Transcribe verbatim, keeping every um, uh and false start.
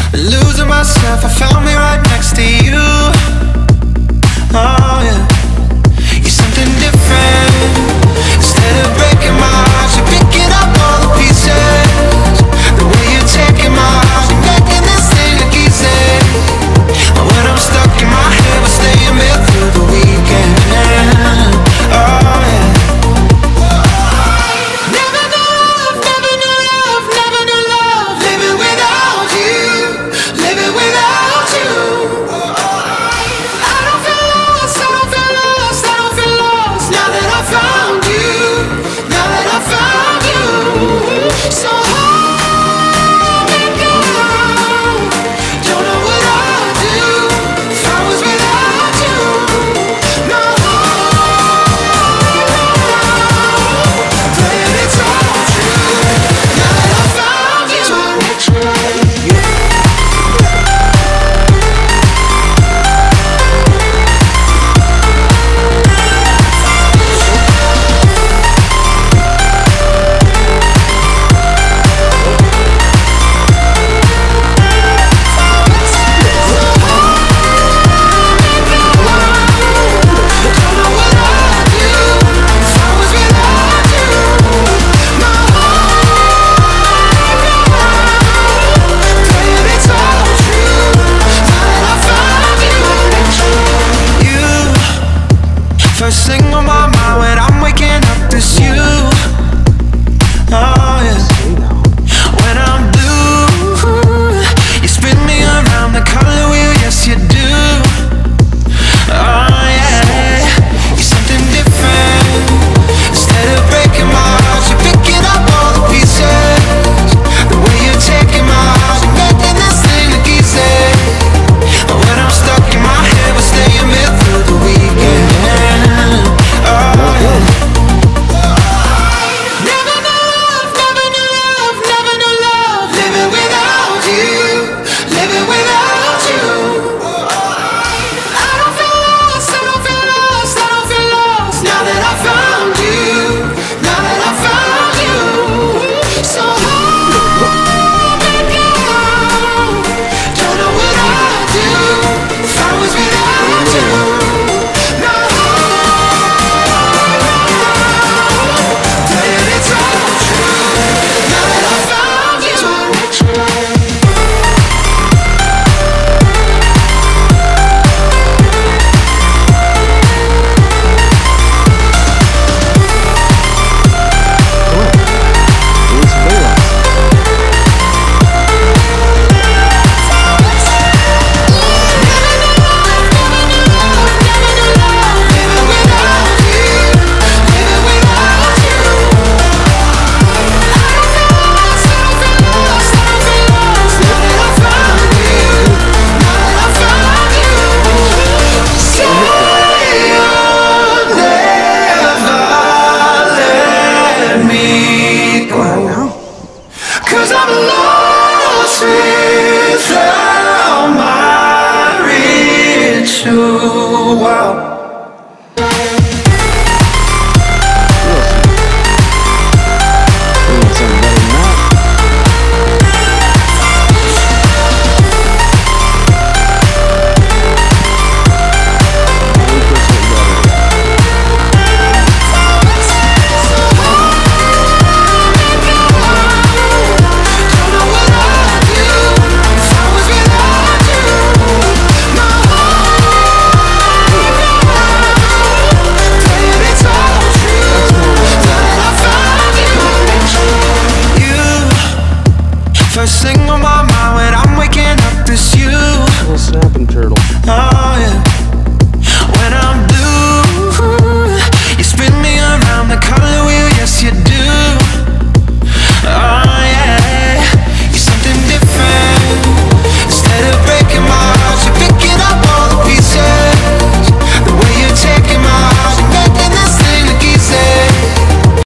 Losing myself, I found me right next to you. Oh yeah, you're something different. Instead of breaking my heart, you're picking up all the pieces. The way you're taking my heart, you're making this thing look easy. When I'm stuck in my head, we're staying there through the weekend. Oh yeah. Never knew love, never knew love, never knew love. Living without you, living without you. I don't feel lost, I don't feel lost, I don't feel lost. Now that I found you, now that I found you. So hold me down. Don't know what I'd do if I was without you. No, playing it's all true. Now that I found you. Don't know what I'd do if I was without you. No, playing it's all true. Now that I found you. You, first thing on my mind when I'm waking up is you. Oh yeah. When I'm blue, you spin me around the color wheel, yes you do. Oh yeah, you're something different. Instead of breaking my heart, you're picking up all the pieces. The way you're taking my heart, you're making this thing look easy. When I'm stuck in my head, we're staying there through the weekend. Oh yeah. Never knew love, never knew love, never knew love. Living without you, living without you. I don't feel lost, I don't feel lost, I don't feel lost. Now that I found you, now that I found you. So hold me down. Don't know what I'd do if I was without you. No, playing it's all true. Now that I found you. Cause I'm lost without my ritual.